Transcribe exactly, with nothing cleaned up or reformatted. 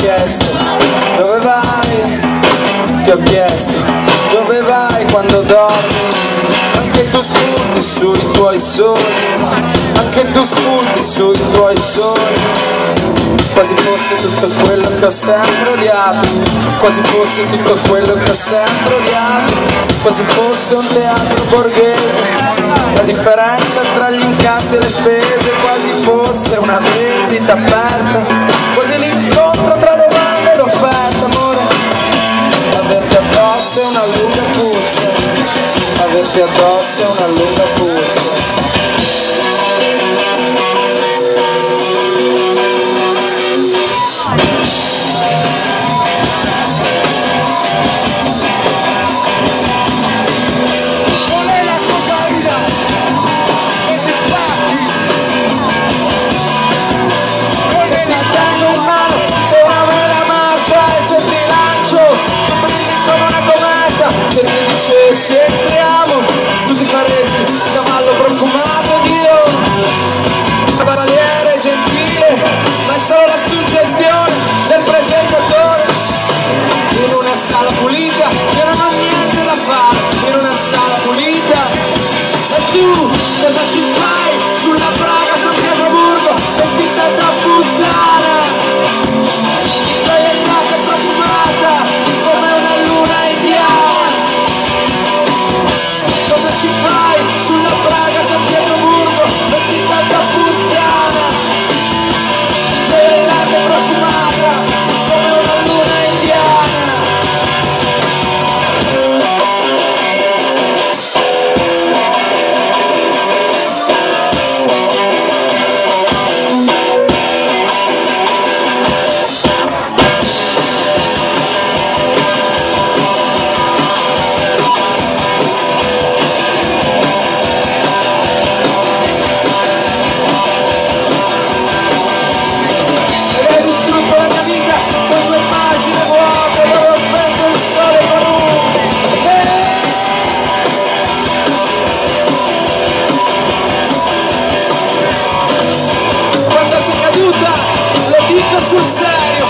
chiesto dove vai, ti ho chiesto dove vai quando dormi. Anche tu spunti sui tuoi sogni, anche tu spunti sui tuoi sogni. Quasi fosse tutto quello che ho sempre odiato, quasi fosse tutto quello che ho sempre odiato, quasi fosse un teatro borghese, la differenza tra gli incassi e le spese, quasi fosse una vendita aperta, quasi l'incontro tra domanda ed offerta. Amore, averti addosso è una lunga puzza, averti addosso è una lunga puzza. Se ti dicessi entriamo, tu ti faresti cavallo profumato ed io cavaliere gentile, ma è solo la suggestione del presentatore. In una sala pulita, io non ho niente da fare, in una sala pulita. E tu cosa ci fai sulla Praga San Pietroburgo, vestita da puttana, gioiellata e profumata come una luna indiana? Cosa ci fai sulla Praga San Pietroburgo, vestita da puttana, gioiellata e profumata come una luna indiana? Sul serio